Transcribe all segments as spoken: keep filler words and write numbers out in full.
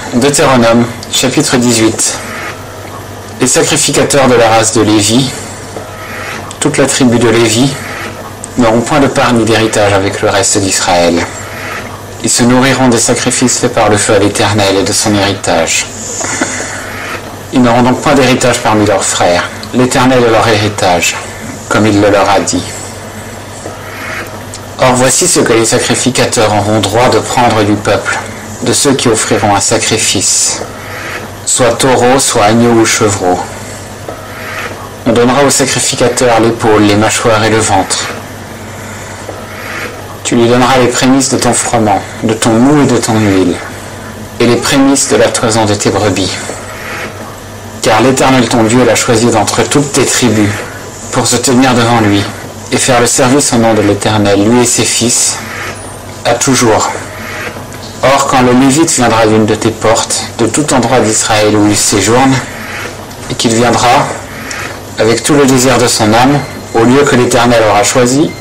Deutéronome, chapitre dix-huit. Les sacrificateurs de la race de Lévi, toute la tribu de Lévi, n'auront point de part ni d'héritage avec le reste d'Israël. Ils se nourriront des sacrifices faits par le feu à l'Éternel et de son héritage. Ils n'auront donc point d'héritage parmi leurs frères. L'Éternel est leur héritage, comme il le leur a dit. Or voici ce que les sacrificateurs auront droit de prendre du peuple, de ceux qui offriront un sacrifice, soit taureau, soit agneau ou chevreau. On donnera au sacrificateur l'épaule, les mâchoires et le ventre. Tu lui donneras les prémices de ton froment, de ton mou et de ton huile, et les prémices de la toison de tes brebis. Car l'Éternel ton Dieu l'a choisi d'entre toutes tes tribus, pour se tenir devant lui, et faire le service au nom de l'Éternel, lui et ses fils, à toujours. Or, quand le Lévite viendra d'une de tes portes, de tout endroit d'Israël où il séjourne, et qu'il viendra, avec tout le désir de son âme, au lieu que l'Éternel aura choisi,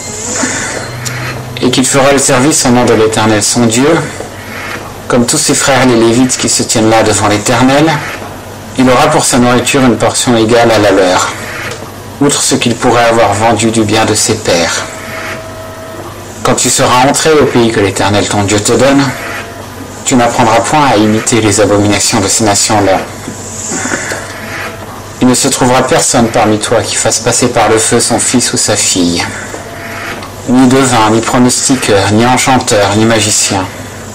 et qu'il fera le service au nom de l'Éternel son Dieu, comme tous ses frères les Lévites qui se tiennent là devant l'Éternel, il aura pour sa nourriture une portion égale à la leur, outre ce qu'il pourrait avoir vendu du bien de ses pères. Quand tu seras entré au pays que l'Éternel ton Dieu te donne, tu n'apprendras point à imiter les abominations de ces nations-là. Il ne se trouvera personne parmi toi qui fasse passer par le feu son fils ou sa fille, ni devin, ni pronostiqueur, ni enchanteur, ni magicien,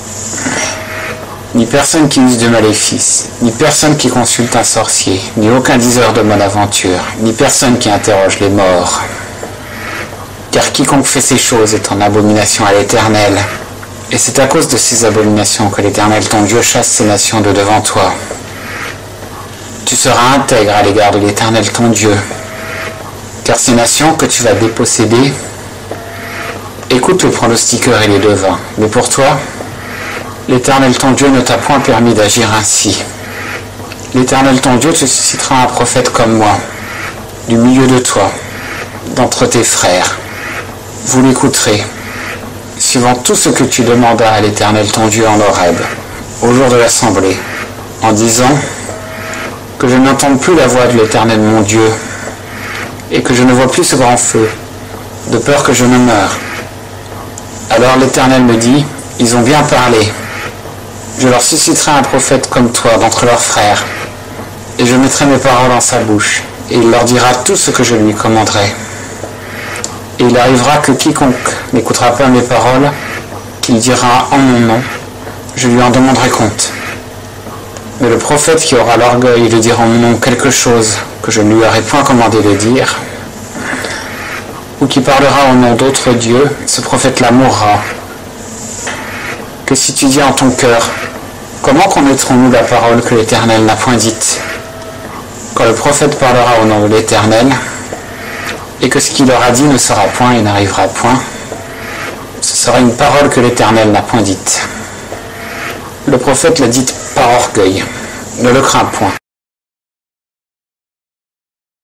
ni personne qui use de maléfice, ni personne qui consulte un sorcier, ni aucun diseur de bonne aventure, ni personne qui interroge les morts. Car quiconque fait ces choses est en abomination à l'Éternel, et c'est à cause de ces abominations que l'Éternel ton Dieu chasse ces nations de devant toi. Tu seras intègre à l'égard de l'Éternel ton Dieu, car ces nations que tu vas déposséder, écoute le pronostiqueur et les devins, mais pour toi, l'Éternel ton Dieu ne t'a point permis d'agir ainsi. L'Éternel ton Dieu te suscitera un prophète comme moi, du milieu de toi, d'entre tes frères. Vous l'écouterez, suivant tout ce que tu demandas à l'Éternel ton Dieu en Horeb, au jour de l'assemblée, en disant que je n'entende plus la voix de l'Éternel mon Dieu, et que je ne vois plus ce grand feu, de peur que je ne meure. Alors l'Éternel me dit, ils ont bien parlé. Je leur susciterai un prophète comme toi d'entre leurs frères, et je mettrai mes paroles en sa bouche, et il leur dira tout ce que je lui commanderai. Et il arrivera que quiconque n'écoutera pas mes paroles, il dira en mon nom, je lui en demanderai compte. Mais le prophète qui aura l'orgueil de dire en mon nom quelque chose que je ne lui aurai point commandé de dire, ou qui parlera au nom d'autres dieux, ce prophète-là mourra. Que si tu dis en ton cœur, comment connaîtrons-nous la parole que l'Éternel n'a point dite? Quand le prophète parlera au nom de l'Éternel, et que ce qu'il aura dit ne sera point et n'arrivera point, ce sera une parole que l'Éternel n'a point dite. Le prophète l'a dite par orgueil, ne le crains point.